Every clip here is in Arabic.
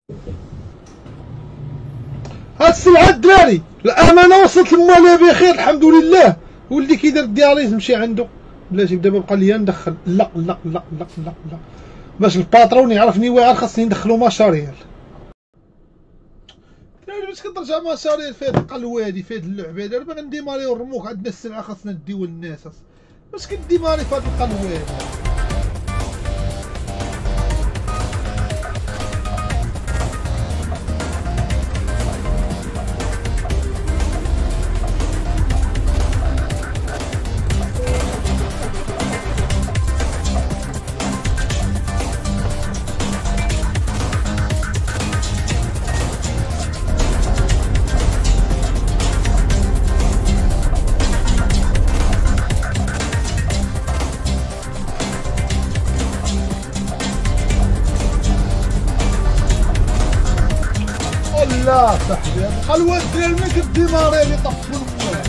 هاد السلعه الدراري الامانه وصلت لمواليها بخير الحمد لله. ولدي كيدير الدياليز نمشي عنده بلاتي دابا بقى ليا ندخل لا لا لا لا لا لا باش الباترون يعرفني واعر خاصني ندخلو مشاريال. دراري باش كترجع مشاريال في هاد القلوادي في هاد اللعبه دابا غنديماريو الرموك عندنا السلعه خاصنا نديو للناس باش كديماري في هاد القلوادي. لا صاحبي القلوات ديال ما كديماري لي طفوا الموال.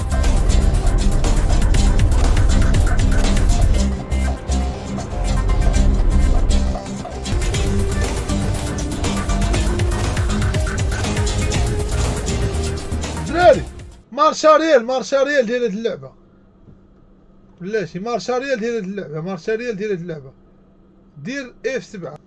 دراري مارشاريال ديال هاد اللعبه بلاتي مارشاريال ديال هاد اللعبه دير F7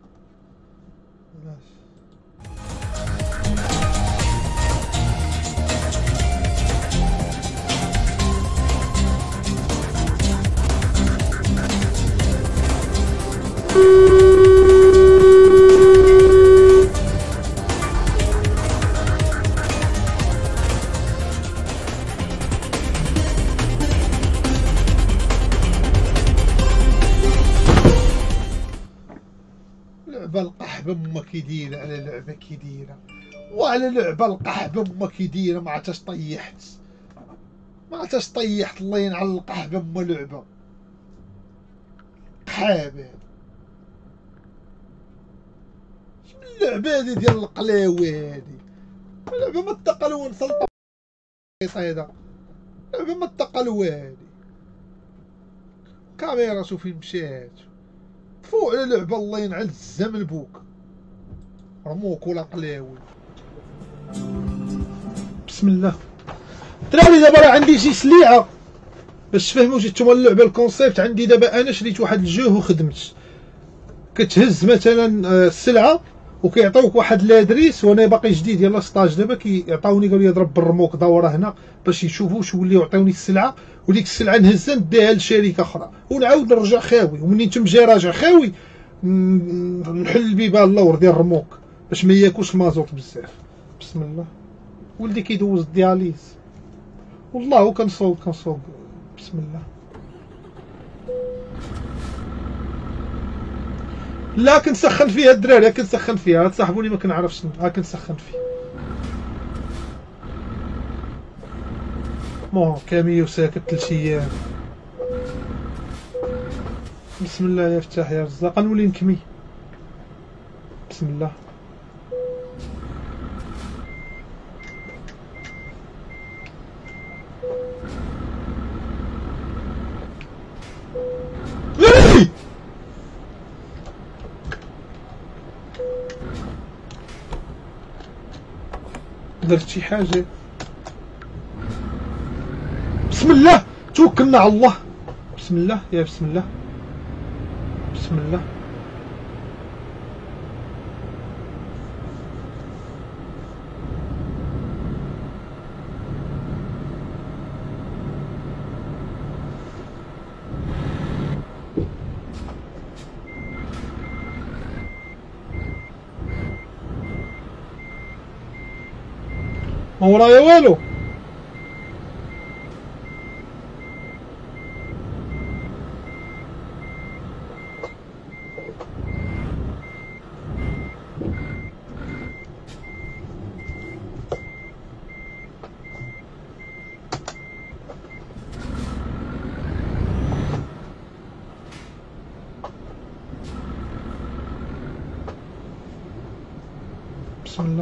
لعبة القحبة ما كيديرة على لعبة كيديرة وعلى لعبة القحبة ما كيديرة ما عرفتش طيحت الله ينعل القحبة ما لعبة قحابة. اللعبة هادي ديال القلاوي هادي لعبة ما تقلون سلطة هذا لعبة ما تقلوي هادي كاميرا شوف فين مشات فوق على لعبة الله ينعل الزمن بوك رموك ولا قلاوي. بسم الله دراري دابا راه عندي شي سليعة باش تفهموا شي نتوما اللعبة الكونسيبت. عندي دابا انا شريت واحد الجو وخدمت كتهز مثلا السلعة وكيعطيوك واحد لادريس وانا باقي جديد يلاه ستاج دابا كيعطاوني قالوا لي ضرب بالرموك دورة هنا باش يشوفوا واش يوليو يعطيوني السلعة وديك السلعة نهزها نديها لشركة اخرى ونعاود نرجع خاوي ومنين تمجي راجع خاوي نحل البيبان اللور ديال الرموك باش ما ياكلش المازوط بزاف. بسم الله ولدي كيدوز الدياليز والله كنصوب بسم الله. لا كنسخن فيها الدراري كنسخن فيها تصاحبوني ما كنعرفش كنسخن فيها كاميو ساكت 3 ايام. بسم الله يا فتاح يا رزاق نولي نكمي. بسم الله درت شي حاجة. بسم الله توكلنا على الله. بسم الله يا بسم الله بسم الله. ما ورايا والو. بسم الله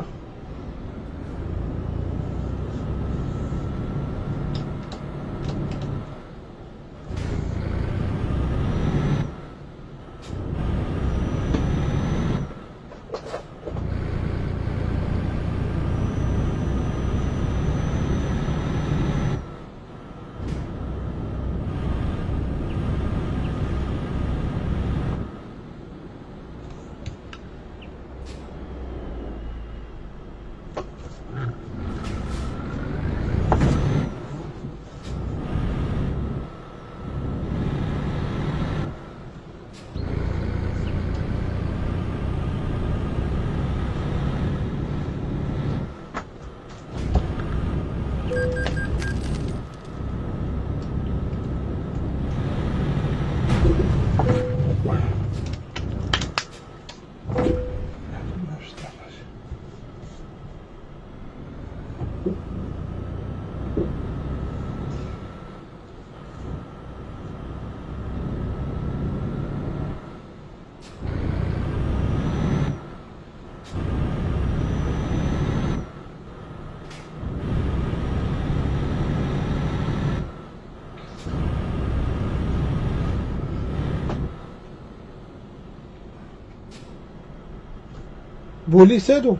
بوليس هادو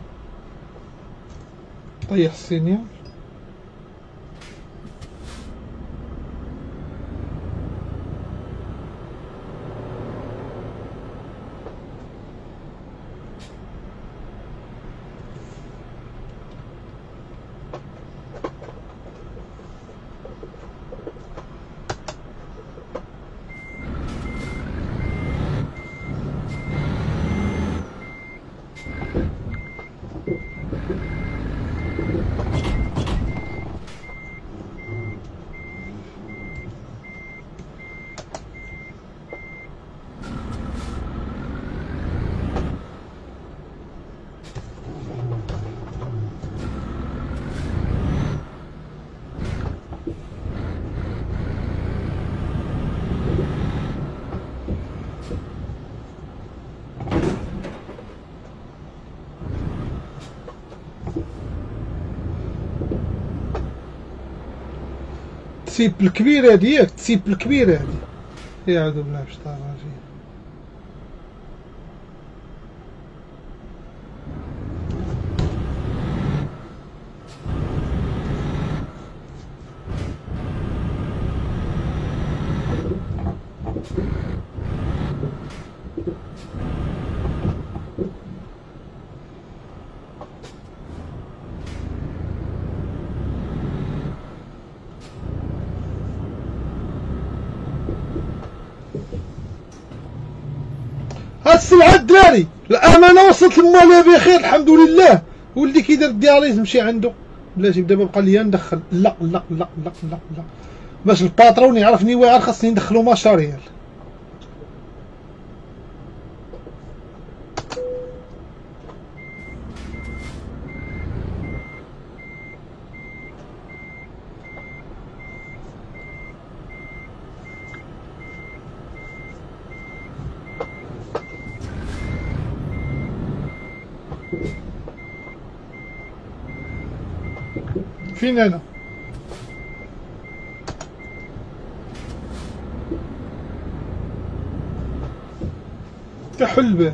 طيح السينيال. التسيب الكبيرة هادي ياك، التسيب الكبيرة هادي. يعوذ بالله من الشيطان الرجيم. هاد السلعة الدراري الأمانة وصلت لموالها بخير الحمد لله. ولدي كيدير الدياليز مشي عنده بلاتي دابا بقى ليا ندخل لا لا لا لا لا لا باش الباترون يعرفني واعر خاصني ندخلو مشاريال. فين انا؟ كحل الباب.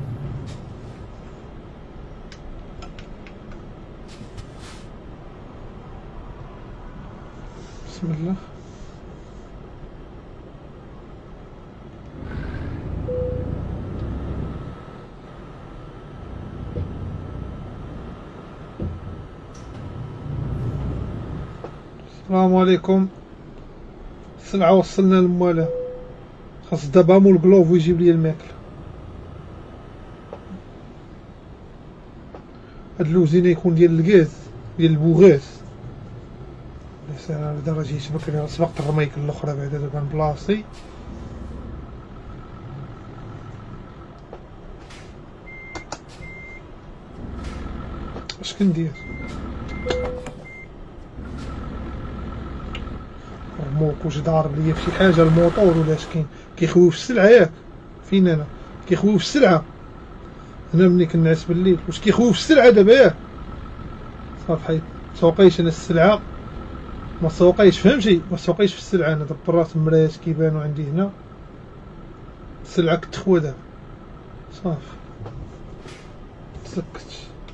بسم الله. السلام عليكم. السلعة وصلنا لموالها، خاص دابا مول الكلوف ويجيب لي الماكلة. هاد اللوزينة يكون ديال الكاز ديال البوغاز. بعدا جيت بكري سبقت الرميكل الاخرى بعدا دابا نبلاصي. اش كندير؟ رموك واش ضارب ليا فشي حاجة الموطور ولا اش كاين؟ كيخويو في السلعة ياك؟ فين انا؟ كيخويو في السلعة. هنا ملي كنعس بالليل واش كيخويو في السلعة دابا ياك؟ صافي حيت مسوقيش انا السلعة، ما سوقيش فهمتي، ما سوقيش في السلعة. انا دبرات المرايات كيبانو عندي هنا، السلعة كتخوى دابا صافي تسكت.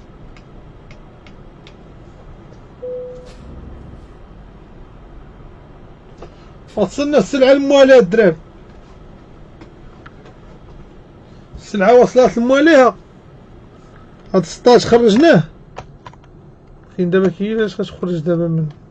وصلنا السلعة لمواليها الدراري، السلعة وصلات لمواليها. هاد 16 خرجناه، فين دابا كيفاش غتخرج دابا منه؟